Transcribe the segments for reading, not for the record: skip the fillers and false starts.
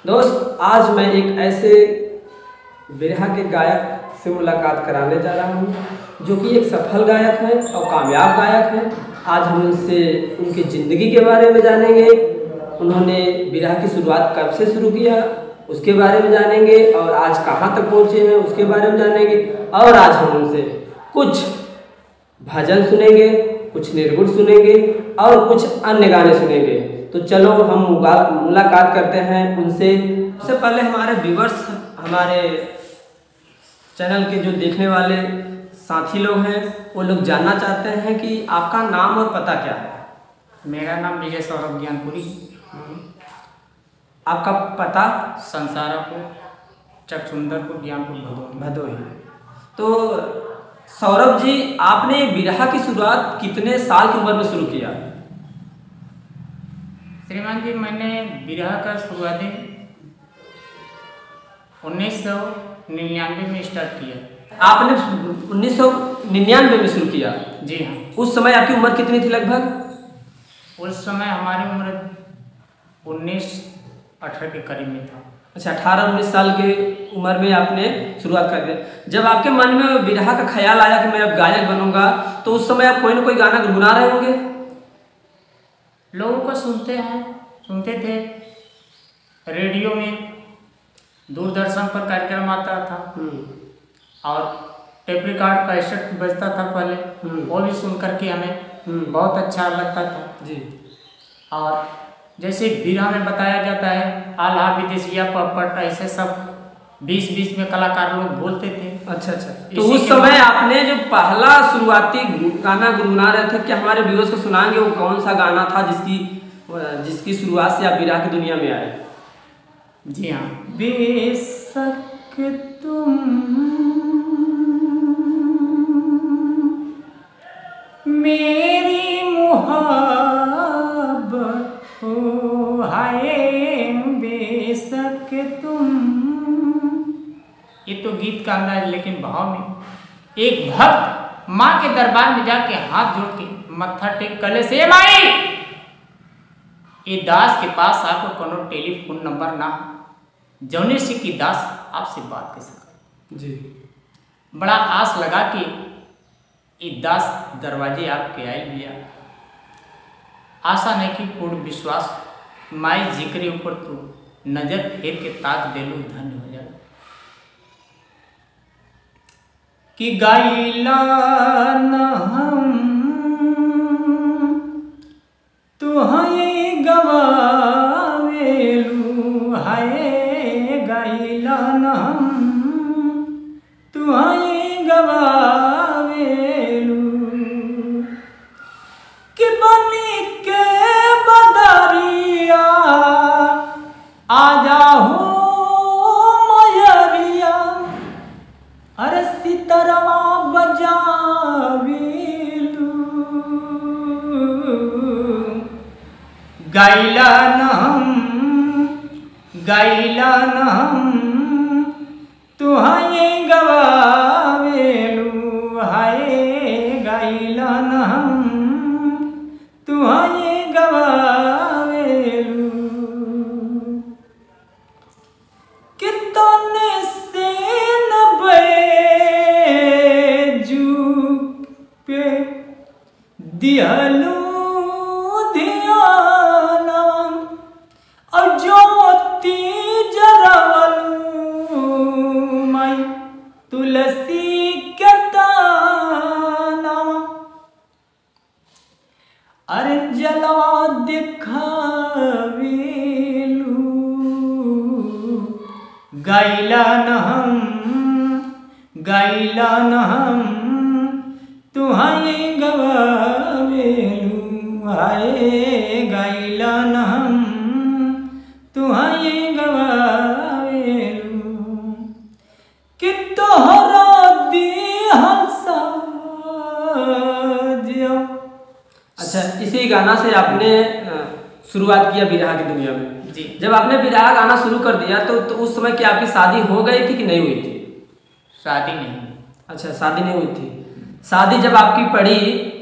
दोस्त, आज मैं एक ऐसे बिरहा के गायक से मुलाकात कराने जा रहा हूँ जो कि एक सफल गायक है और कामयाब गायक है। आज हम उनसे उनकी ज़िंदगी के बारे में जानेंगे, उन्होंने बिरहा की शुरुआत कब से शुरू किया उसके बारे में जानेंगे, और आज कहाँ तक पहुँचे हैं उसके बारे में जानेंगे। और आज हम उनसे कुछ भजन सुनेंगे, कुछ निर्गुण सुनेंगे और कुछ अन्य गाने सुनेंगे। तो चलो हम मुलाकात करते हैं उनसे। सबसे पहले हमारे व्यूवर्स, हमारे चैनल के जो देखने वाले साथी लोग हैं, वो लोग जानना चाहते हैं कि आपका नाम और पता क्या है। मेरा नाम विजय सौरभ ज्ञानपुरी। आपका पता? संसारापुर, चकसुंदरपुर, ज्ञानपुर, भदोही। तो सौरभ जी, आपने बिरहा की शुरुआत कितने साल की उम्र में शुरू किया? श्रीमान जी, मैंने बिरहा का शुरुआती 1999 में स्टार्ट किया। आपने 1999 में शुरू किया? जी हाँ। उस समय आपकी उम्र कितनी थी लगभग? उस समय हमारी उम्र 19-18 के करीब में था। अच्छा, 18-19 साल के उम्र में आपने शुरुआत कर दिया। जब आपके मन में बिरहा का ख्याल आया कि मैं अब गायक बनूंगा, तो उस समय आप कोई ना कोई गाना गुनगुना रहे होंगे? लोगों को सुनते थे, रेडियो में, दूरदर्शन पर कार्यक्रम आता था और टेप रिकॉर्ड कैसेट बजता था पहले, वो भी सुन करके हमें बहुत अच्छा लगता था जी। और जैसे बिरहा में बताया जाता है, आल्हा विदेशिया पपट, ऐसे सब 20-20 में कलाकार लोग बोलते थे। अच्छा। तो उस समय आपने जो पहला शुरुआती गाना गुनगुना रहे थे, क्या हमारे व्यूअर्स को सुनाएंगे वो कौन सा गाना था जिसकी शुरुआत से आप बिरहा की दुनिया में आए? जी हाँ। बेशक तुम मेरी मुहब्बत हो, हाय बेशक तुम। ये तो गीत का अंदाज, लेकिन भाव में एक भक्त माँ के दरबार में जाके हाथ जोड़ के मत्था टेक कले से, माई ये दास के पास आपको कोनो टेलीफोन नंबर ना, जौने से की दास आपसे बात कर सके जी। बड़ा आस लगा कि ये दास दरवाजे आपके आए भैया। आशा नहीं कि पूर्ण विश्वास, माई जिक्र ऊपर तू नजर फेर के ताक देलू, धन्य हो जाए कि गाइला न हम तुहई गवावेलू, हाय गाइला न हम तुहई गवावेलू कि बनी के बदरिया आ जाओ मयरिया, अरे सितरवा बजावेलू गाइला न हम तुहई गवावेलू, हाय गाइला न हम तुहई गवावेलू कि तने से न बैजू पे दिहलू और ज्योति जरावलू, माई तुलसी के तानवा, अरे जलवा दिखावेलू गाइला न हम तुहई गवावेलू, हाय गाइला न हम तुहई गवावेलू कि तोहरा दिहल साजिया। अच्छा, इसी गाना से आपने शुरुआत किया बिरहा की दुनिया में? जी। जब आपने बिरहा गाना शुरू कर दिया तो उस समय क्या आपकी शादी हो गई थी कि नहीं हुई थी? शादी नहीं। अच्छा, शादी नहीं हुई थी। शादी जब आपकी पड़ी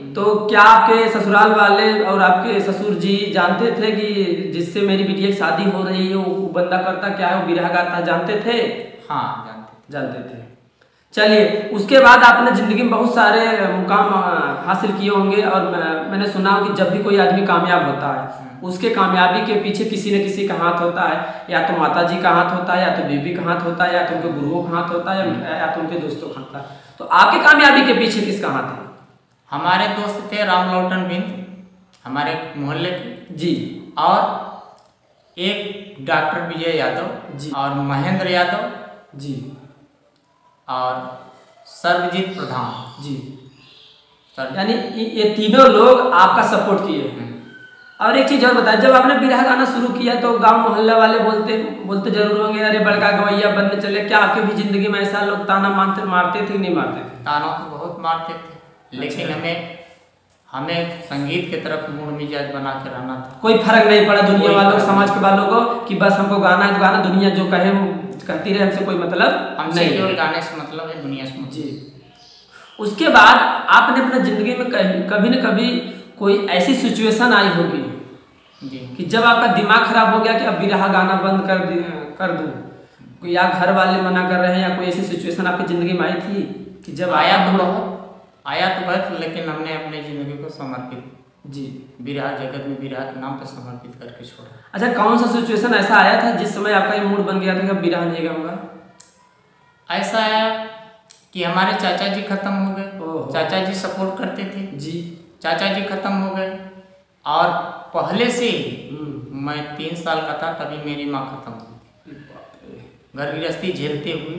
तो क्या आपके ससुराल वाले और आपके ससुर जी जानते थे कि जिससे मेरी बिटिया की शादी हो रही है वो बंदा करता क्या है, वो बिरहा गाता, जानते थे? हाँ, जानते थे। चलिए, उसके बाद आपने ज़िंदगी में बहुत सारे मुकाम हासिल किए होंगे और मैंने सुना हो कि जब भी कोई आदमी कामयाब होता है उसके कामयाबी के पीछे किसी न किसी का हाथ होता है, या तो माता जी का हाथ होता है, या तो बीबी का हाथ होता है, या तो उनके गुरुओं का हाथ होता है, या तो उनके दोस्तों का हाथ है। तो आपकी कामयाबी के पीछे किसका हाथ है? हमारे दोस्त थे राम लौटन बिंद, हमारे मोहल्ले के जी, और एक डॉक्टर विजय यादव जी, और महेंद्र यादव जी, और सर्वजीत प्रधान जी। यानी ये तीनों लोग आपका सपोर्ट किए। और एक चीज़ और बताएं, जब आपने बिरहा गाना शुरू किया तो गांव मोहल्ला वाले बोलते जरूर होंगे, अरे बड़का गवैया बनने चले। क्या आपके भी जिंदगी में ऐसा लोग ताना मारते थे कि नहीं मारते थे? ताना तो बहुत मारते थे, लेकिन हमें संगीत की तरफ मूड मिजाज बना के रहना था। कोई फर्क नहीं पड़ा दुनिया वालों, समाज के वालों को कि बस हमको गाना है तो गाना, दुनिया जो कहे कहती रहे, हमसे कोई मतलब हमसे केवल गाने से मतलब है, दुनिया से जी। उसके बाद आपने अपने जिंदगी में कभी न कभी कोई ऐसी सिचुएशन आई होगी जी कि जब आपका दिमाग खराब हो गया कि अब बिरहा गाना बंद कर दूं, या घर वाले मना कर रहे हैं, या कोई ऐसी सिचुएशन आपकी जिंदगी में आई थी कि जब आया तो बहुत, लेकिन हमने अपने जिंदगी को समर्पित जी बिरहा जगत में बिरहा के नाम पर समर्पित करके छोड़ा। अच्छा, कौन सा सिचुएशन ऐसा आया था जिस समय आपका ये मूड बन गया था कि बिरहा नहीं गाऊंगा? ऐसा आया कि हमारे चाचा जी खत्म हो गए। चाचा जी सपोर्ट करते थे जी, चाचा जी खत्म हो गए, और पहले से मैं 3 साल का था तभी मेरी माँ खत्म हुई। घर गृहस्थी झेलते हुए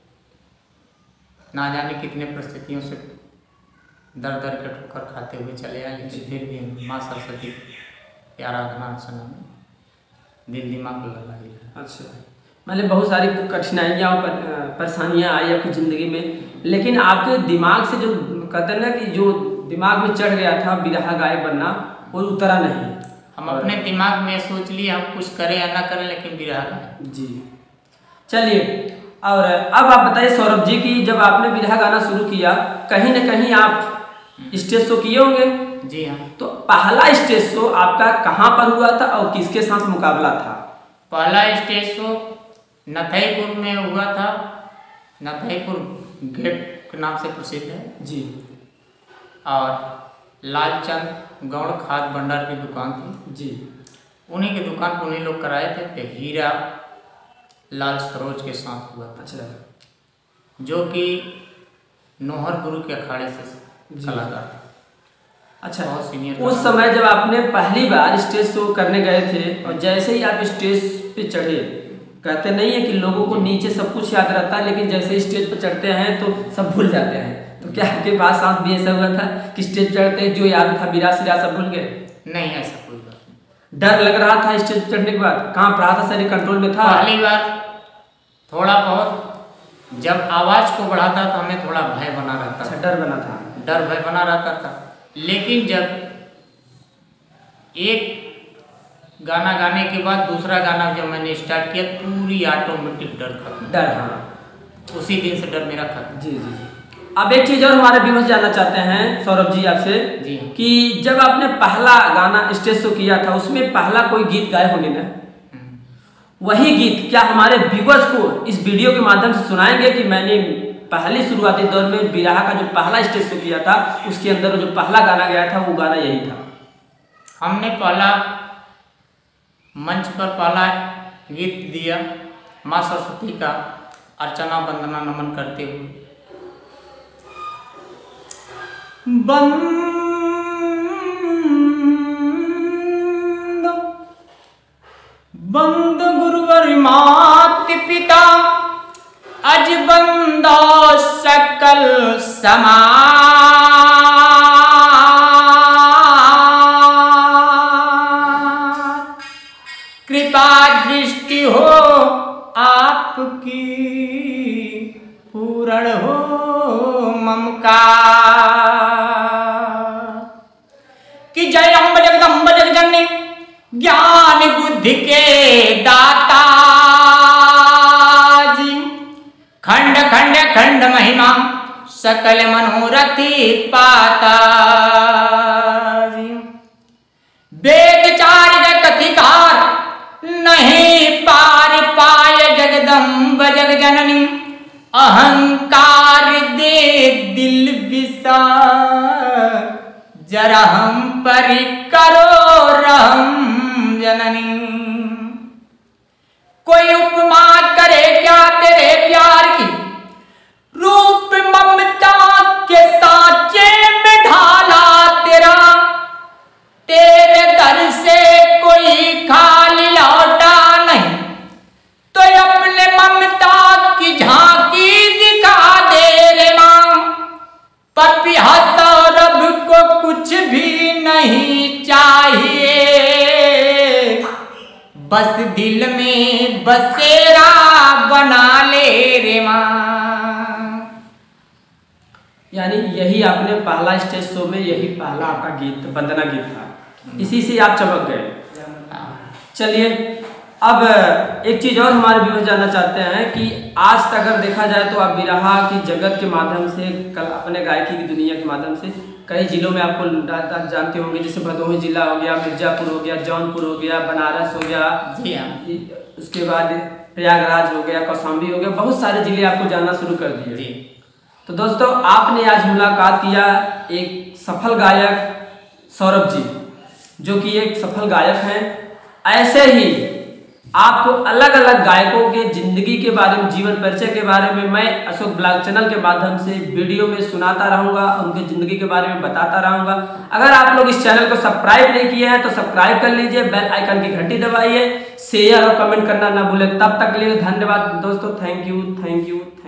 ना जाने कितने परिस्थितियों से दर दर के ठोकर खाते हुए चले आए, लेकिन फिर भी माँ सरस्वती की आराधना अर्चना में दिल दिमाग लगा ही। अच्छा, मतलब बहुत सारी कठिनाइयाँ और परेशानियाँ आई आपकी ज़िंदगी में, लेकिन आपके दिमाग से जो कहते हैं ना कि जो दिमाग में चढ़ गया था बिरहा गायक बनना, वो उतरा नहीं। हम अपने दिमाग में सोच लिए हम कुछ करें या ना करें, लेकिन बिरहा गाएं। जी, चलिए, और अब आप बताइए सौरभ जी की जब आपने बिरहा गाना शुरू किया, कहीं न कहीं आप स्टेज शो किए होंगे? जी हाँ। तो पहला स्टेज शो आपका कहाँ पर हुआ था और किसके साथ मुकाबला था? पहला स्टेज शो नथईपुर में हुआ था। नथईपुर गेट के नाम से प्रसिद्ध है जी, और लालचंद गौड़ खाद भंडार की दुकान थी जी, उन्हीं की दुकान पर उन्हीं लोग कराए थे। तो हीरा लाल सरोज के साथ हुआ था। अच्छा, जो कि नोहर गुरु के अखाड़े से कलाकार था। अच्छा, बहुत सीनियर। उस समय जब आपने पहली बार स्टेज शो करने गए थे और जैसे ही आप स्टेज पे चढ़े, कहते नहीं है कि लोगों को नीचे सब कुछ याद रहता है, लेकिन जैसे स्टेज पर चढ़ते हैं तो सब भूल जाते हैं। तो क्या आपके पास साथ भी ऐसा हुआ था कि स्टेज चढ़ते जो याद था बिरा सिरा सब भूल गए? नहीं, ऐसा कोई बात नहीं। डर लग रहा था स्टेज पर चढ़ने के बाद? कांप रहा था, शरीर कंट्रोल में था? पहली बार थोड़ा बहुत जब आवाज को बढ़ाता तो हमें थोड़ा भय बना रहता था। डर बना था? डर भय बना रहता था, लेकिन जब एक गाना गाने के बाद दूसरा गाना जब मैंने स्टार्ट किया, पूरी ऑटोमेटिक डर खत्म। डर, हाँ, उसी दिन से डर मेरा खत्म। जी जी जी। अब एक चीज और हमारे व्यूअर्स जानना चाहते हैं सौरभ जी आपसे जी कि जब आपने पहला गाना स्टेज शो किया था उसमें पहला कोई गीत गाए होंगे ना, वही गीत क्या हमारे व्यूअर्स को इस वीडियो के माध्यम से सुनाएंगे कि मैंने पहले शुरुआती दौर में बिरहा का जो पहला स्टेज शो किया था उसके अंदर जो पहला गाना गया था वो गाना यही था? हमने पहला मंच पर पहला गीत दिया माँ सरस्वती का अर्चना वंदना नमन करते हुए। बंद गुरुवर मात पिता अज बंदो सकल समाज, कृपा दृष्टि हो आपकी पूर्ण हो ममकार, कि जय अम्ब जगदम्ब जगजननी ज्ञान बुद्धि के दाता जी, खंड खंड खंड महिमा सकल मनोरथी पाता। वेद चार्य कथिकार नहीं पार पाए जगदम्ब जग जननी, अहंकार दे दिल विसार, जरा हम पर करो रहम जननी। कोई उपमा करे क्या तेरे प्यार की, रूप ममता के सांचे में ढाला तेरा, तेरे दर से कोई खाली लौटा नहीं, तो अपने ममता की झांकी दिखा दे रे मां। पपिया सौरभ को कुछ भी नहीं चाहिए, बस दिल में बसेरा बना ले रे मां। यानी यही आपने पहला स्टेज शो में यही पहला आपका गीत वंदना गीत था, इसी से आप चमक गए। चलिए अब एक चीज़ और हमारे व्यूअर्स जानना चाहते हैं कि आज तक अगर देखा जाए तो आप बिरहा की जगत के माध्यम से, कल अपने गायकी की दुनिया के माध्यम से कई जिलों में आपको जानते होंगे, जैसे भदोही जिला हो गया, मिर्जापुर हो गया, जौनपुर हो गया, बनारस हो गया, जी हाँ, उसके बाद प्रयागराज हो गया, कौशाम्बी हो गया, बहुत सारे जिले आपको जानना शुरू कर दिए। तो दोस्तों आपने आज मुलाकात किया एक सफल गायक सौरभ जी, जो कि एक सफल गायक हैं। ऐसे ही आपको अलग अलग गायकों के जिंदगी के बारे में, जीवन परिचय के बारे में मैं अशोक ब्लॉग चैनल के माध्यम से वीडियो में सुनाता रहूंगा, उनकी जिंदगी के बारे में बताता रहूंगा। अगर आप लोग इस चैनल को सब्सक्राइब नहीं किए हैं तो सब्सक्राइब कर लीजिए, बेल आइकन की घंटी दबाइए, शेयर और कमेंट करना ना भूलें। तब तक के लिए धन्यवाद दोस्तों, थैंक यू।